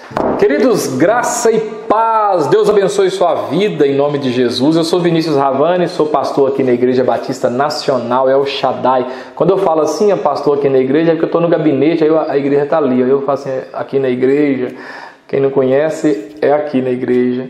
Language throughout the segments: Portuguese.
Queridos, graça e paz, Deus abençoe sua vida em nome de Jesus. Eu sou Vinícius Ravani, sou pastor aqui na Igreja Batista Nacional El Shaddai. Quando eu falo assim, pastor aqui na igreja, é porque eu estou no gabinete, aí a igreja está ali, aí eu falo assim, aqui na igreja. Quem não conhece, é aqui na igreja.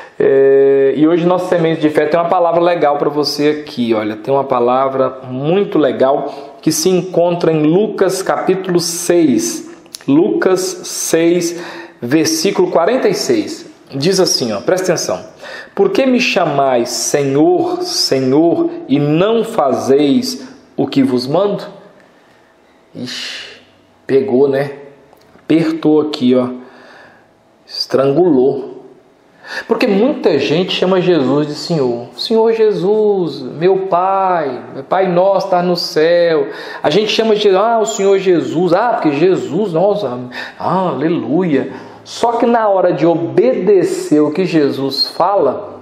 E hoje nossa semente de fé tem uma palavra legal para você aqui, olha, tem uma palavra muito legal que se encontra em Lucas capítulo 6, Lucas 6, versículo 46, diz assim, presta atenção: por que me chamais Senhor, Senhor, e não fazeis o que vos mando? Ixi, pegou, né? Apertou aqui, estrangulou. Porque muita gente chama Jesus de Senhor. Senhor Jesus, meu Pai, Pai nosso está no céu. A gente chama de o Senhor Jesus, porque Jesus, nossa, aleluia. Só que na hora de obedecer o que Jesus fala,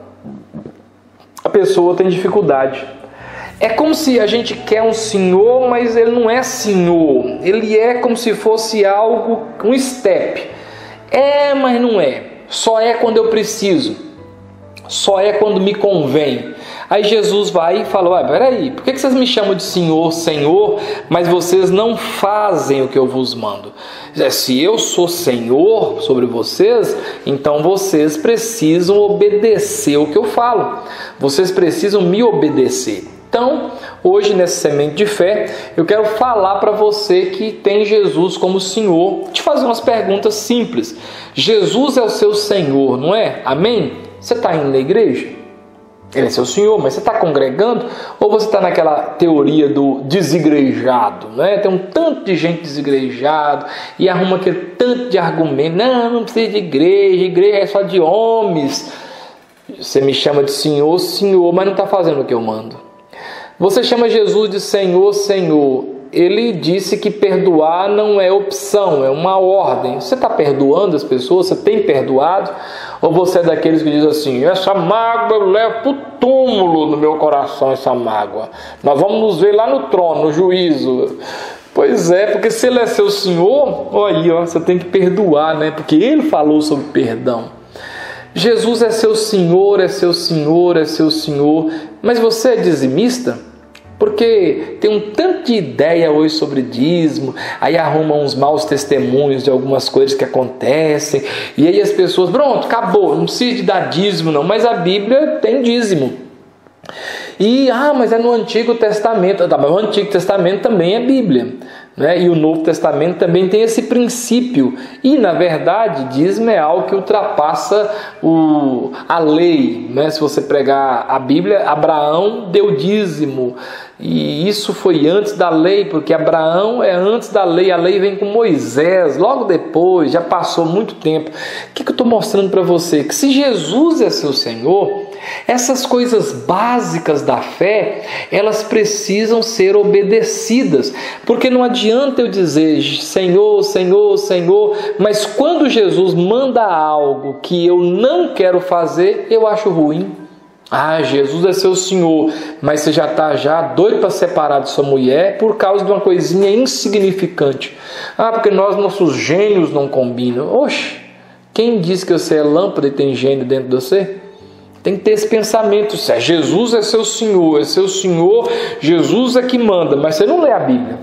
a pessoa tem dificuldade. É como se a gente quer um Senhor, mas Ele não é Senhor. Ele é como se fosse algo, um step. Mas não é. Só é quando eu preciso. Só é quando me convém. Aí Jesus vai e fala, peraí, por que vocês me chamam de Senhor, Senhor, mas vocês não fazem o que eu vos mando? Se eu sou Senhor sobre vocês, então vocês precisam obedecer o que eu falo. Vocês precisam me obedecer. Então, hoje nessa semente de fé, eu quero falar para você que tem Jesus como Senhor, te fazer umas perguntas simples. Jesus é o seu Senhor, não é? Amém? Você está indo na igreja? Ele é seu Senhor, mas você está congregando? Ou você está naquela teoria do desigrejado, né? Tem um tanto de gente desigrejado e arruma aquele tanto de argumento. Não precisa de igreja é só de homens. Você me chama de Senhor, Senhor, mas não está fazendo o que eu mando. Você chama Jesus de Senhor, Senhor. Ele disse que perdoar não é opção, é uma ordem. Você está perdoando as pessoas? Você tem perdoado? Ou você é daqueles que diz assim, essa mágoa eu levo para o túmulo no meu coração, essa mágoa. Nós vamos nos ver lá no trono, no juízo. Pois é, porque se Ele é seu Senhor, você tem que perdoar, né? Porque Ele falou sobre perdão. Jesus é seu Senhor, é seu Senhor, é seu Senhor. Mas você é dizimista? Porque tem um tanto de ideia hoje sobre dízimo, aí arrumam uns maus testemunhos de algumas coisas que acontecem, e aí as pessoas, pronto, acabou, não precisa de dar dízimo não, mas a Bíblia tem dízimo. E, mas é no Antigo Testamento, mas o Antigo Testamento também é Bíblia, né? E o Novo Testamento também tem esse princípio, e na verdade dízimo é algo que ultrapassa a lei, né? Se você pregar a Bíblia, Abraão deu dízimo, e isso foi antes da lei, porque Abraão é antes da lei, a lei vem com Moisés, logo depois, já passou muito tempo. O que eu estou mostrando para você? Que se Jesus é seu Senhor, essas coisas básicas da fé, elas precisam ser obedecidas, porque não adianta eu dizer Senhor, Senhor, Senhor, mas quando Jesus manda algo que eu não quero fazer, eu acho ruim. Jesus é seu Senhor, mas você já está doido para separar de sua mulher por causa de uma coisinha insignificante. Porque nossos gênios não combinam. Oxe, quem disse que você é lâmpada e tem gênio dentro de você? Tem que ter esse pensamento. Jesus é seu Senhor, Jesus é que manda, mas você não lê a Bíblia.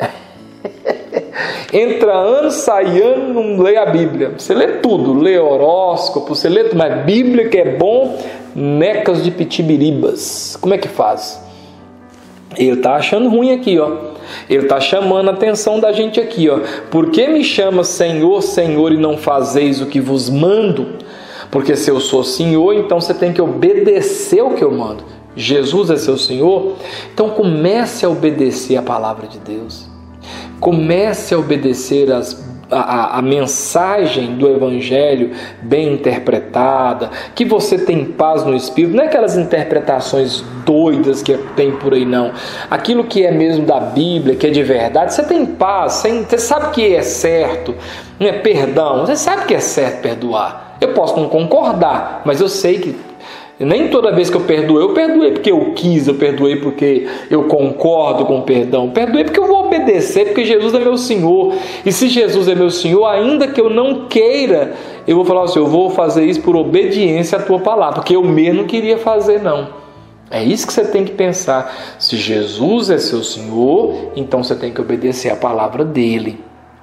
Entra ano, sai ano, não lê a Bíblia. Você lê tudo, lê horóscopo, você lê tudo, mas Bíblia que é bom, necas de pitibiribas. Como é que faz? Ele está achando ruim aqui, Ele está chamando a atenção da gente aqui, Por que me chama Senhor, Senhor, e não fazeis o que vos mando? Porque se eu sou Senhor, então você tem que obedecer o que eu mando. Jesus é seu Senhor? Então comece a obedecer a palavra de Deus. Comece a obedecer a mensagem do Evangelho bem interpretada, que você tem paz no Espírito, não é aquelas interpretações doidas que tem por aí não, aquilo que é mesmo da Bíblia, que é de verdade, você tem paz, você sabe que é certo, não é perdão, você sabe que é certo perdoar. Eu posso não concordar, mas eu sei que Nem toda vez que eu perdoei porque eu quis, eu perdoei porque eu concordo com o perdão. Perdoei porque eu vou obedecer, porque Jesus é meu Senhor. E se Jesus é meu Senhor, ainda que eu não queira, eu vou falar assim, eu vou fazer isso por obediência à tua palavra, porque eu mesmo não queria fazer não. É isso que você tem que pensar. Se Jesus é seu Senhor, então você tem que obedecer à palavra dele.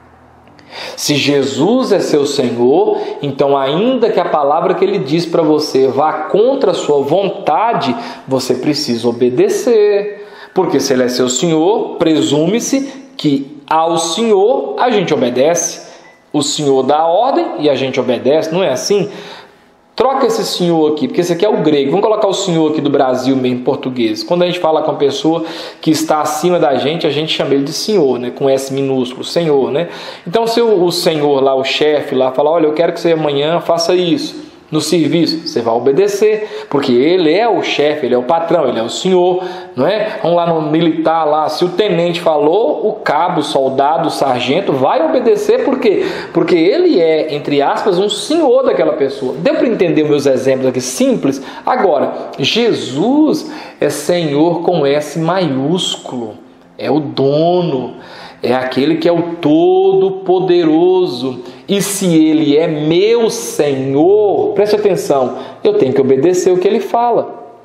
Se Jesus é seu Senhor, então ainda que a palavra que ele diz para você vá contra a sua vontade, você precisa obedecer. Porque se ele é seu Senhor, presume-se que ao Senhor a gente obedece. O Senhor dá a ordem e a gente obedece, não é assim? Troca esse Senhor aqui, porque esse aqui é o grego. Vamos colocar o Senhor aqui do Brasil mesmo, em português. Quando a gente fala com a pessoa que está acima da gente, a gente chama ele de Senhor, né? Com S minúsculo, Senhor, né? Então, se o Senhor lá, o chefe lá, falar, olha, eu quero que você amanhã faça isso no serviço, você vai obedecer, porque ele é o chefe, ele é o patrão, ele é o Senhor, não é? Vamos lá no militar lá, se o tenente falou, o cabo, o soldado, o sargento vai obedecer, por quê? Porque ele é, entre aspas, um senhor daquela pessoa. Deu para entender meus exemplos aqui simples? Agora, Jesus é Senhor com S maiúsculo, é o dono, é aquele que é o Todo-Poderoso. E se ele é meu Senhor, preste atenção, eu tenho que obedecer o que ele fala.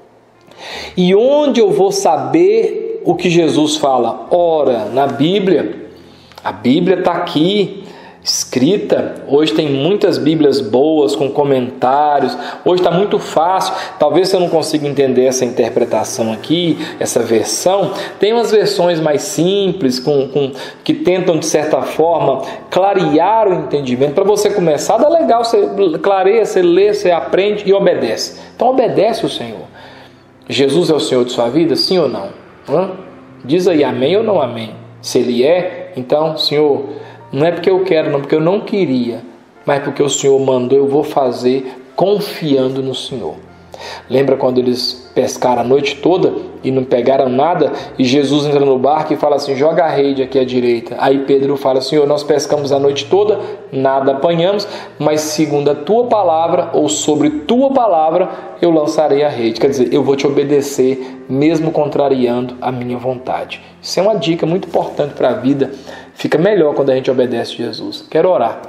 E onde eu vou saber o que Jesus fala? Ora, na Bíblia. A Bíblia está aqui, escrita. Hoje tem muitas Bíblias boas, com comentários. Hoje está muito fácil. Talvez você não consiga entender essa interpretação aqui, essa versão. Tem umas versões mais simples, que tentam, de certa forma, clarear o entendimento. Para você começar, dá legal. Você clareia, você lê, você aprende e obedece. Então obedece o Senhor. Jesus é o Senhor de sua vida? Sim ou não? Diz aí amém ou não amém. Se ele é, então, Senhor, não é porque eu quero, não, porque eu não queria, mas porque o Senhor mandou, eu vou fazer confiando no Senhor. Lembra quando eles pescaram a noite toda e não pegaram nada? E Jesus entra no barco e fala assim, joga a rede aqui à direita. Aí Pedro fala, Senhor, nós pescamos a noite toda, nada apanhamos, mas segundo a tua palavra, ou sobre tua palavra, eu lançarei a rede. Quer dizer, eu vou te obedecer, mesmo contrariando a minha vontade. Isso é uma dica muito importante para a vida. Fica melhor quando a gente obedece a Jesus. Quero orar.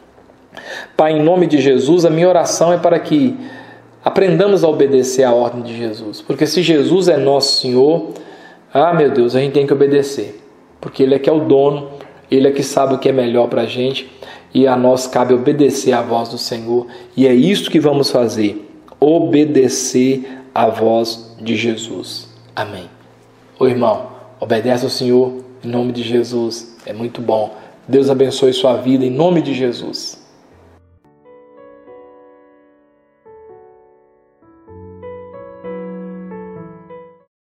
Pai, em nome de Jesus, a minha oração é para que aprendamos a obedecer a ordem de Jesus. Porque se Jesus é nosso Senhor, meu Deus, a gente tem que obedecer. Porque Ele é que é o dono, Ele é que sabe o que é melhor para a gente. E a nós cabe obedecer à voz do Senhor. E é isso que vamos fazer. Obedecer à voz de Jesus. Amém. Ô irmão, obedece ao Senhor em nome de Jesus. É muito bom. Deus abençoe sua vida em nome de Jesus.